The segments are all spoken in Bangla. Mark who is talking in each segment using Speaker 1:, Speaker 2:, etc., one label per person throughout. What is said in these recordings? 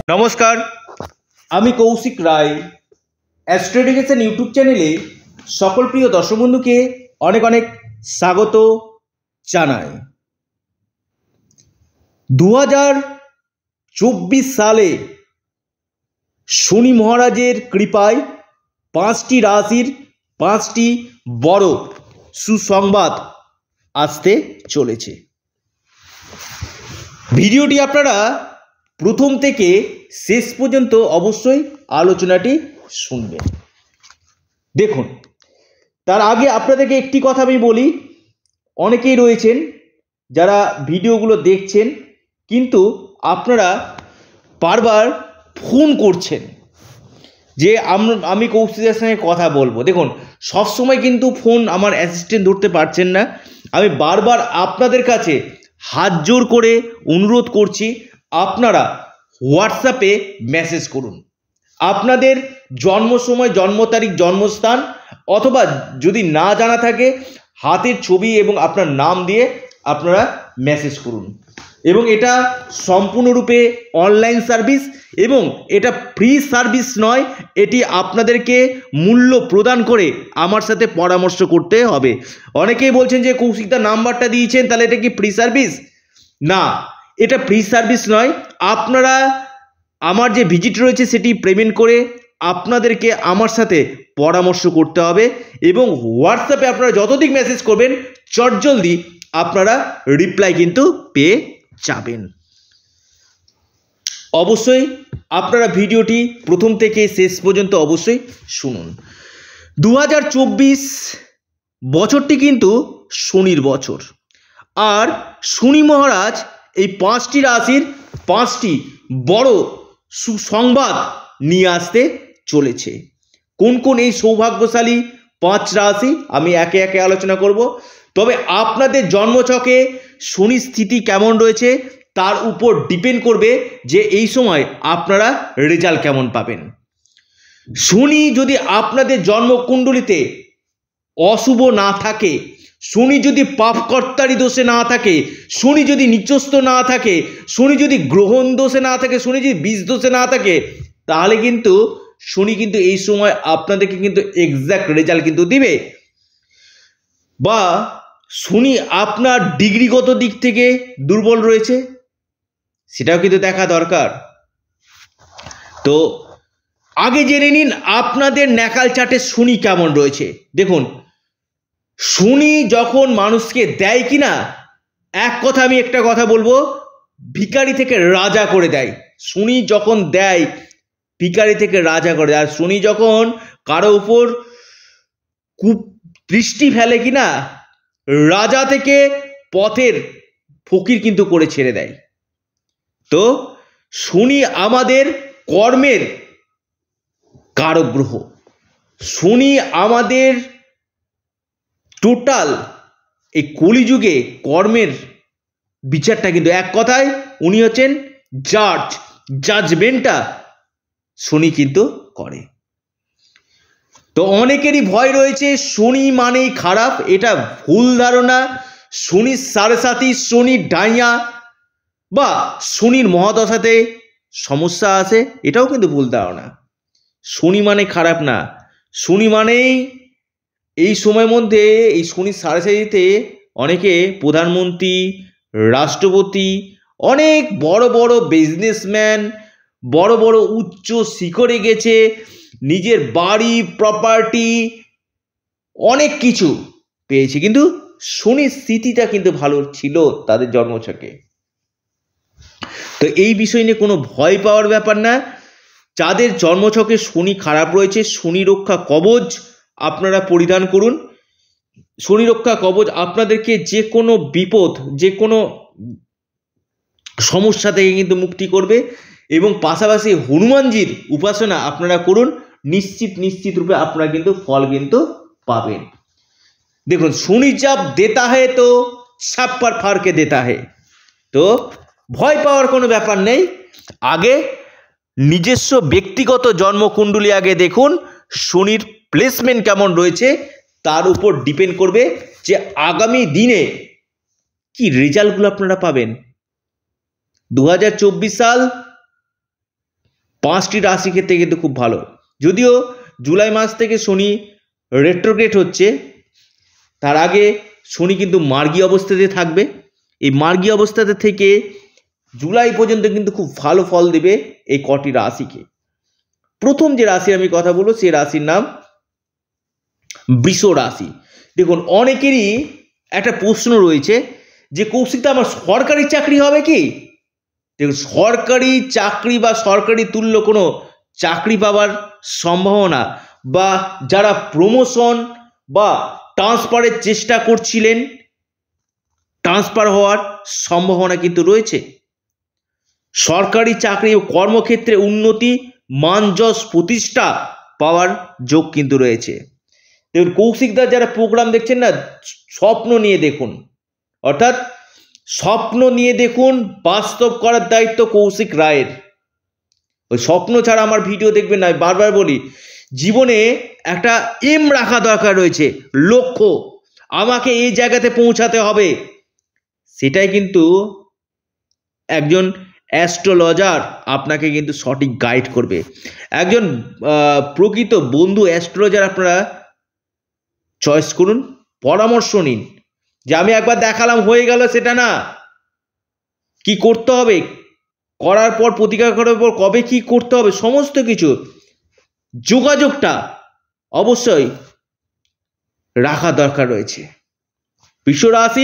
Speaker 1: নমস্কার, আমি কৌশিক রায়। অ্যাস্ট্রোডিকেশন ইউটিউব চ্যানেলে সকল প্রিয় দর্শক বন্ধুকে অনেক অনেক স্বাগত জানাই। 2024 সালে শনি মহারাজের কৃপায় 5টি রাশির 5টি বড় সুসংবাদ আসতে চলেছে। ভিডিওটি আপনারা প্রথম থেকে শেষ পর্যন্ত অবশ্যই আলোচনাটি শুনবেন। দেখুন, তার আগে আপনাদেরকে একটি কথা আমি বলি, অনেকেই রয়েছেন যারা ভিডিওগুলো দেখছেন কিন্তু আপনারা বারবার ফোন করছেন যে আমি কৌশিকের সঙ্গে কথা বলবো। দেখুন, সবসময় কিন্তু ফোন আমার অ্যাসিস্ট্যান্ট ধরতে পারছেন না। আমি বারবার আপনাদের কাছে হাত জোর করে অনুরোধ করছি, আপনারা হোয়াটসঅ্যাপে মেসেজ করুন। আপনাদের জন্ম সময়, জন্ম তারিখ, জন্মস্থান, অথবা যদি না জানা থাকে হাতের ছবি এবং আপনার নাম দিয়ে আপনারা মেসেজ করুন। এবং এটা সম্পূর্ণরূপে অনলাইন সার্ভিস এবং এটা ফ্রি সার্ভিস নয়, এটি আপনাদেরকে মূল্য প্রদান করে আমার সাথে পরামর্শ করতে হবে। অনেকেই বলছেন যে কৌশিকদার নাম্বারটা দিয়েছেন, তাহলে এটা কি ফ্রি সার্ভিস? না, এটা ফ্রি সার্ভিস নয়। আপনারা আমার যে ভিজিট রয়েছে সেটি পেমেন্ট করে আপনাদেরকে আমার সাথে পরামর্শ করতে হবে এবং হোয়াটসঅ্যাপে আপনারা যতদিক মেসেজ করবেন চটজলদি আপনারা রিপ্লাই কিন্তু পেয়ে যাবেন। অবশ্যই আপনারা ভিডিওটি প্রথম থেকে শেষ পর্যন্ত অবশ্যই শুনুন। 2024 বছরটি কিন্তু শনির বছর, আর শনি মহারাজ এই 5টি রাশির 5টি বড় সুসংবাদ নিয়ে আসতে চলেছে। কোন কোন এই সৌভাগ্যশালী 5 রাশি আমি একে একে আলোচনা করব। তবে আপনাদের জন্মছকে শনি স্থিতি কেমন রয়েছে তার উপর ডিপেন্ড করবে যে এই সময় আপনারা রেজাল্ট কেমন পাবেন। শনি যদি আপনাদের জন্মকুণ্ডলিতে অশুভ না থাকে, শনি যদি পাপকর্তারি দোষে না থাকে, শনি যদি নিচস্থ না থাকে, শনি যদি গ্রহণ দোষে না থাকে, শনি যদি বীজ দোষে না থাকে, তাহলে কিন্তু শনি কিন্তু এই সময় আপনাদেরকে কিন্তু এক্সাক্ট রেজাল্ট কিন্তু দিবে। বা শনি আপনার ডিগ্রিগত দিক থেকে দুর্বল রয়েছে, সেটাও কিন্তু দেখা দরকার। তো আগে জেনে নিন আপনাদের ন্যাকাল চার্টে শনি কেমন রয়েছে। দেখুন, শনি যখন মানুষকে দেয় কিনা, এক কথা আমি একটা কথা বলবো, ভিখারি থেকে রাজা করে দেয়। শনি যখন দেয় ভিখারি থেকে রাজা করে দেয়। আর শনি যখন কারো উপর কুদৃষ্টি ফেলে কিনা, রাজা থেকে পথের ফকির কিন্তু করে ছেড়ে দেয়। তো শনি আমাদের কর্মের কারক গ্রহ। শনি আমাদের টোটাল এই কলিযুগে কর্মের বিচারটা কিন্তু, এক কথায় উনি হচ্ছেন জাজ, জাজমেন্টটা শনি কিন্তু করে। তো অনেকেরই ভয় রয়েছে শনি মানেই খারাপ, এটা ভুল ধারণা। শনির সাড়ে-সাতি, শনির ডাইয়া বা শনির মহাদশাতে সমস্যা আছে, এটাও কিন্তু ভুল ধারণা। শনি মানে খারাপ না, শনি মানেই এই সময়ের মধ্যে এই শনির সাড়ে-সাতিতে অনেকে প্রধানমন্ত্রী, রাষ্ট্রপতি, অনেক বড় বড় বিজনেসম্যান, বড় বড় উচ্চ শিখরে গেছে, নিজের বাড়ি, প্রপার্টি, অনেক কিছু পেয়েছে, কিন্তু শনির স্থিতিটা কিন্তু ভালো ছিল তাদের জন্মছকে। তো এই বিষয় নিয়ে কোনো ভয় পাওয়ার ব্যাপার না। যাদের জন্মছকে শনি খারাপ রয়েছে, শনি রক্ষা কবচ আপনারা পরিধান করুন। শনি রক্ষা কবচ আপনাদেরকে যে কোনো বিপদ, যে কোনো সমস্যা থেকে কিন্তু মুক্তি করবে। এবং পাশাপাশি হনুমানজির উপাসনা আপনারা করুন, নিশ্চিত রূপে আপনারা কিন্তু ফল কিন্তু পাবেন। দেখুন, শনি জব দেতা है তো সব पर फाड़ के देता है। তো ভয় পাওয়ার কোনো ব্যাপার নেই। আগে নিজস্ব ব্যক্তিগত জন্মকুণ্ডলী আগে দেখুন, শনির প্লেসমেন্ট কেমন রয়েছে তার উপর ডিপেন্ড করবে যে আগামী দিনে কি রেজাল্টগুলো আপনারা পাবেন। 2024 সাল 5টি রাশি ক্ষেত্রে কিন্তু খুব ভালো। যদিও জুলাই মাস থেকে শনি রেট্রোগ্রেড হচ্ছে, তার আগে শনি কিন্তু মার্গী অবস্থাতে থাকবে। এই মার্গী অবস্থাতে থেকে জুলাই পর্যন্ত কিন্তু খুব ভালো ফল দেবে এই কটি রাশিকে। প্রথম যে রাশি আমি কথা বলবো সেই রাশির নাম বৃষ রাশি। দেখুন, অনেকেরই একটা প্রশ্ন রয়েছে যে কৌশিকদা আমার সরকারি চাকরি হবে কি? দেখুন, সরকারি চাকরি বা সরকারি তুল্য কোনো চাকরি পাওয়ার সম্ভাবনা বা যারা প্রমোশন বা ট্রান্সফারের চেষ্টা করছিলেন, ট্রান্সফার হওয়ার সম্ভাবনা কিন্তু রয়েছে। সরকারি চাকরি ও কর্মক্ষেত্রে উন্নতি, মান যশ প্রতিষ্ঠা পাওয়ার যোগ কিন্তু রয়েছে। দেখুন, কৌশিকদা যারা প্রোগ্রাম দেখছেন না, স্বপ্ন নিয়ে দেখুন, অর্থাৎ স্বপ্ন নিয়ে দেখুন, বাস্তব করার দায়িত্ব কৌশিক রায়ের। ওই স্বপ্ন ছাড়া আমার ভিডিও দেখবেন না। বারবার বলি, জীবনে একটা এম রাখা দরকার রয়েছে, লক্ষ্য, আমাকে এই জায়গাতে পৌঁছাতে হবে। সেটাই কিন্তু একজন অ্যাস্ট্রোলজার আপনাকে কিন্তু সঠিক গাইড করবে। একজন প্রকৃত বন্ধু অ্যাস্ট্রোলজার আপনারা চয়েস করুন, পরামর্শ নিন। যে আমি একবার দেখালাম হয়ে গেল সেটা না, কি করতে হবে, করার পর প্রতিকার করার পর কবে কি করতে হবে, সমস্ত কিছু যোগাযোগটা অবশ্যই রাখা দরকার রয়েছে। বৃষ রাশি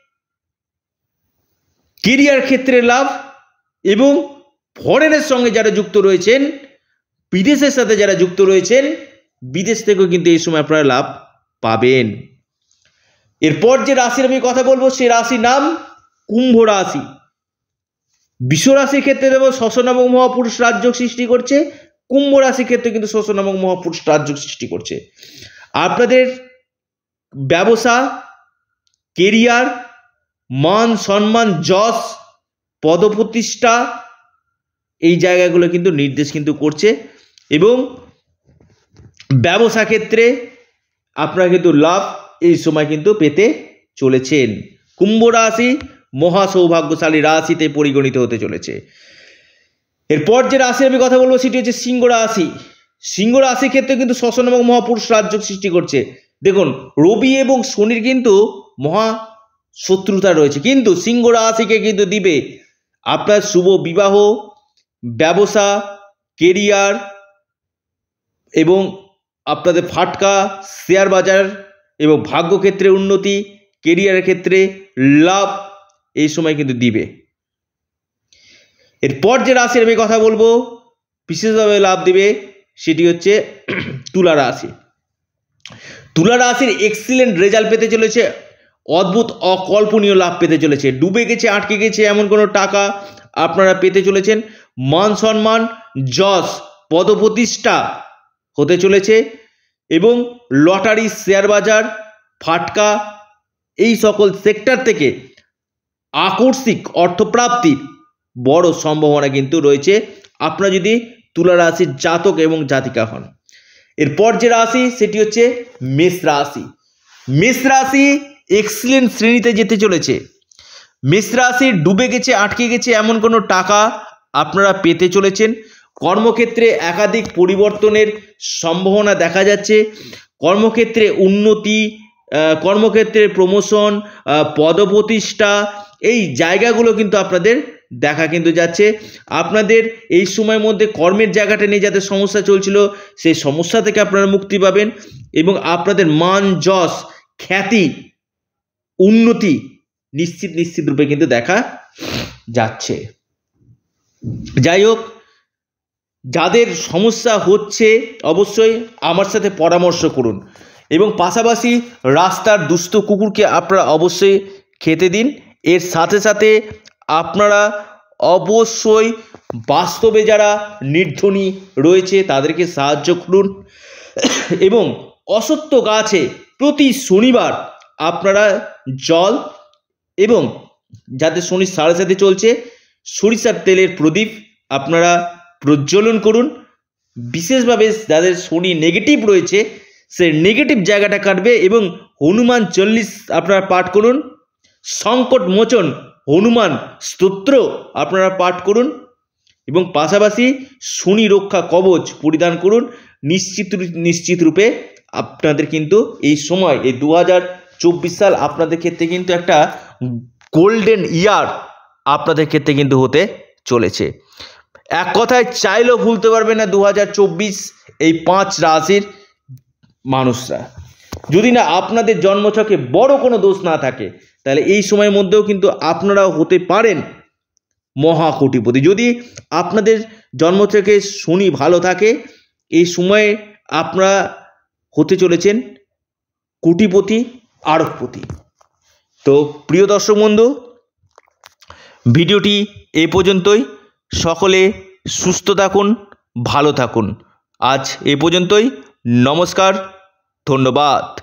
Speaker 1: কেরিয়ার ক্ষেত্রে লাভ এবং ফরেনের সঙ্গে যারা যুক্ত রয়েছেন, বিদেশের সাথে যারা যুক্ত রয়েছেন, বিদেশ থেকেও কিন্তু এই সময় আপনারা লাভ পাবেন। এরপর যে রাশির আমি কথা বলবো সে রাশির নাম কুম্ভ রাশি। বৃষ রাশির ক্ষেত্রে দেব ষষ্ঠ নামক মহাপুরুষ রাজযোগ সৃষ্টি করছে, কুম্ভ রাশির ক্ষেত্রে কিন্তু ষষ্ঠ নামক মহাপুরুষ রাজযোগ সৃষ্টি করছে। আপনাদের ব্যবসা, কেরিয়ার, মান সম্মান, যশ, পদপ্রতিষ্ঠা, এই জায়গাগুলো কিন্তু নির্দেশ কিন্তু করছে এবং ব্যবসা ক্ষেত্রে আপনারা কিন্তু লাভ এই সময় কিন্তু পেতে চলেছেন। কুম্ভ রাশি মহা সৌভাগ্যশালী রাশিতে পরিগণিত হতে চলেছে। এরপর যে রাশি আমি কথা বলবো সেটি হচ্ছে সিংহ রাশি। সিংহ রাশির ক্ষেত্রে কিন্তু ষষ্ঠ নামক মহাপুরুষ রাজযোগ সৃষ্টি করছে। দেখুন, রবি এবং শনির কিন্তু মহা শত্রুতা রয়েছে, কিন্তু সিংহ রাশিকে কিন্তু দিবে আপনার শুভ বিবাহ, ব্যবসা, কেরিয়ার এবং আপনাদের ফাটকা, শেয়ার বাজার এবং ভাগ্যক্ষেত্রে উন্নতি, কেরিয়ারের ক্ষেত্রে লাভ এই সময় কিন্তু দিবে। এরপর যে রাশির আমি কথা বলবো বিশেষভাবে লাভ দিবে সেটি হচ্ছে তুলা রাশি। তুলা রাশির এক্সিলেন্ট রেজাল্ট পেতে চলেছে, অদ্ভুত অকল্পনীয় লাভ পেতে চলেছে। ডুবে গেছে, আটকে গেছে এমন কোনো টাকা আপনারা পেতে চলেছেন। মান সম্মান, যশ, পদপ্রতিষ্ঠা হতে চলেছে এবং লটারি, শেয়ার বাজার, ফাটকা এই সকল সেক্টর থেকে আকস্মিক অর্থপ্রাপ্তির বড় সম্ভাবনা কিন্তু রয়েছে আপনারা যদি তুলা রাশির জাতক এবং জাতিকা হন। এরপর যে রাশি সেটি হচ্ছে মেষ রাশি। মেষ রাশি এক্সিলেন্ট শ্রেণীতে যেতে চলেছে। মেষ রাশি ডুবে গেছে, আটকে গেছে এমন কোনো টাকা আপনারা পেতে চলেছেন। কর্মক্ষেত্রে একাধিক পরিবর্তনের সম্ভাবনা দেখা যাচ্ছে। কর্মক্ষেত্রে উন্নতি, কর্মক্ষেত্রে প্রমোশন, পদপ্রতিষ্ঠা এই জায়গাগুলো কিন্তু আপনাদের দেখা কিন্তু যাচ্ছে। আপনাদের এই সময়ের মধ্যে কর্মের জায়গাটা নিয়ে যাদের সমস্যা চলছিল সেই সমস্যা থেকে আপনারা মুক্তি পাবেন এবং আপনাদের মান, যশ, খ্যাতি, উন্নতি নিশ্চিত রূপে কিন্তু দেখা যাচ্ছে। যাই হোক, যাদের সমস্যা হচ্ছে অবশ্যই আমার সাথে পরামর্শ করুন এবং পাশাপাশি রাস্তার দুস্থ কুকুরকে আপনারা অবশ্যই খেতে দিন। এর সাথে সাথে আপনারা অবশ্যই বাস্তবে যারা নির্ধনী রয়েছে তাদেরকে সাহায্য করুন এবং অশ্বত্থ গাছে প্রতি শনিবার আপনারা জল এবং যাদের শনির 7.5 চলছে সরিষার তেলের প্রদীপ আপনারা প্রজ্বলন করুন। বিশেষভাবে যাদের শনি নেগেটিভ রয়েছে সে নেগেটিভ জায়গাটা কাটবে এবং হনুমান 40 আপনারা পাঠ করুন। সংকট মোচন হনুমান স্তোত্র আপনারা পাঠ করুন এবং পাশাপাশি শনি রক্ষা কবচ পরিধান করুন। নিশ্চিত রূপে আপনাদের কিন্তু এই সময় এই 2024 সাল আপনাদের ক্ষেত্রে কিন্তু একটা গোল্ডেন ইয়ার আপনাদের ক্ষেত্রে কিন্তু হতে চলেছে। এক কথায় চাইলেও ভুলতে পারবে না 2024 এই 5 রাশির মানুষরা। যদি না আপনাদের জন্মছকে বড় কোনো দোষ না থাকে, তাহলে এই সময়ের মধ্যেও কিন্তু আপনারাও হতে পারেন মহাকোটিপতি। যদি আপনাদের জন্মছকে শনি ভালো থাকে, এই সময়ে আপনারা হতে চলেছেন কোটিপতি, আরবপতি। তো প্রিয় দর্শক বন্ধু, ভিডিওটি এই পর্যন্তই। সকলে সুস্থ থাকুন, ভালো থাকুন। আজ এ পর্যন্তই। নমস্কার, ধন্যবাদ।